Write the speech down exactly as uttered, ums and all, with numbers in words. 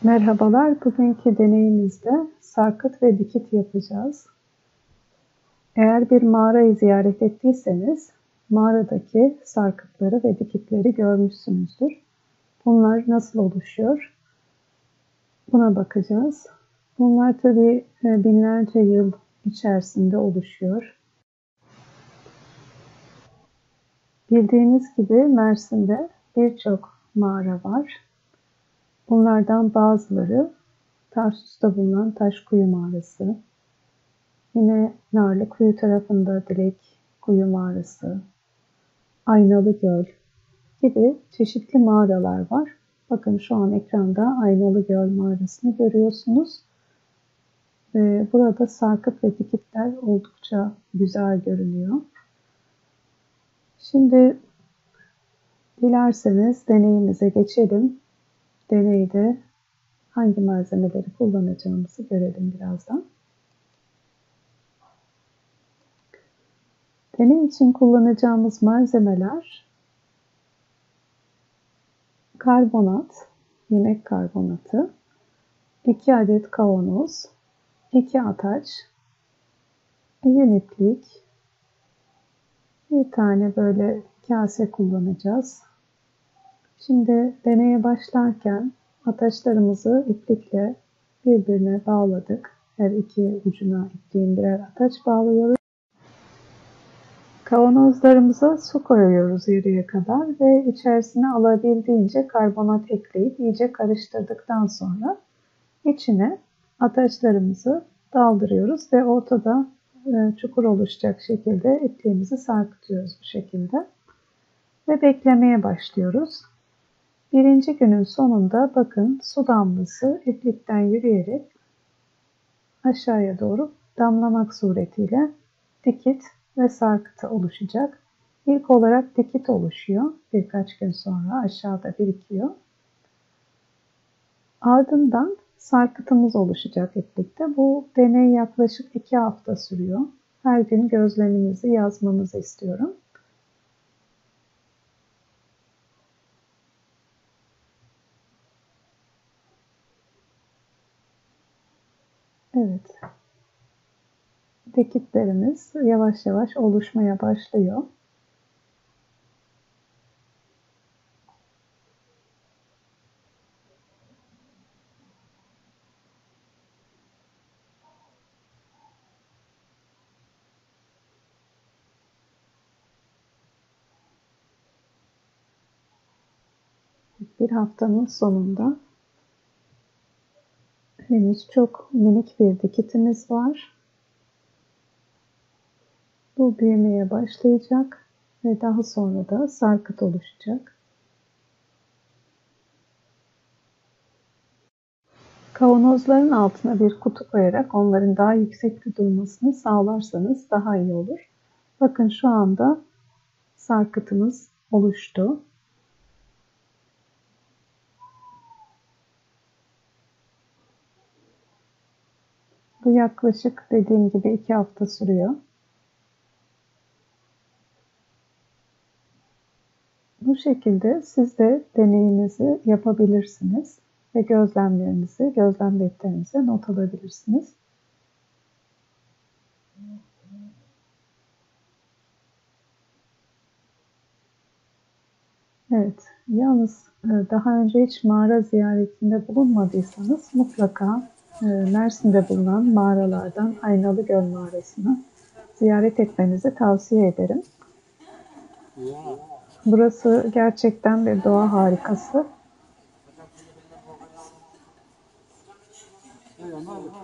Merhabalar, bugünkü deneyimizde sarkıt ve dikit yapacağız. Eğer bir mağarayı ziyaret ettiyseniz, mağaradaki sarkıtları ve dikitleri görmüşsünüzdür. Bunlar nasıl oluşuyor? Buna bakacağız. Bunlar tabii binlerce yıl içerisinde oluşuyor. Bildiğiniz gibi Mersin'de birçok mağara var. Bunlardan bazıları Tarsus'ta bulunan Taşkuyu Mağarası, yine Narlıkuyu tarafında Dilekkuyu Mağarası, Aynalı Göl gibi çeşitli mağaralar var. Bakın şu an ekranda Aynalı Göl mağarasını görüyorsunuz. Burada sarkıt ve dikitler oldukça güzel görünüyor. Şimdi dilerseniz deneyimize geçelim. Deneyde hangi malzemeleri kullanacağımızı görelim birazdan. Deney için kullanacağımız malzemeler karbonat, yemek karbonatı, iki adet kavanoz, iki ataç, yüniplik, bir tane böyle kase kullanacağız. Şimdi deneye başlarken ataçlarımızı iplikle birbirine bağladık. Her iki ucuna ipliğin birer ataç bağlıyoruz. Kavanozlarımıza su koyuyoruz yarıya kadar ve içerisine alabildiğince karbonat ekleyip iyice karıştırdıktan sonra içine ataçlarımızı daldırıyoruz ve ortada çukur oluşacak şekilde ipliğimizi sarkıtıyoruz bu şekilde ve beklemeye başlıyoruz. Birinci günün sonunda bakın su damlası iplikten yürüyerek aşağıya doğru damlamak suretiyle dikit ve sarkıtı oluşacak. İlk olarak dikit oluşuyor. Birkaç gün sonra aşağıda birikiyor. Ardından sarkıtımız oluşacak iplikte. Bu deney yaklaşık iki hafta sürüyor. Her gün gözleminizi yazmanızı istiyorum. Evet. Dikitlerimiz yavaş yavaş oluşmaya başlıyor. Bir haftanın sonunda henüz çok minik bir dikitimiz var. Bu büyümeye başlayacak ve daha sonra da sarkıt oluşacak. Kavanozların altına bir kutu koyarak onların daha yüksekte durmasını sağlarsanız daha iyi olur. Bakın şu anda sarkıtımız oluştu. Bu yaklaşık dediğim gibi iki hafta sürüyor. Bu şekilde siz de deneyinizi yapabilirsiniz ve gözlemlerinizi, gözlem defterinize not alabilirsiniz. Evet, yalnız daha önce hiç mağara ziyaretinde bulunmadıysanız mutlaka Mersin'de bulunan mağaralardan Aynalı Göl mağarasını ziyaret etmenizi tavsiye ederim. Burası gerçekten bir doğa harikası.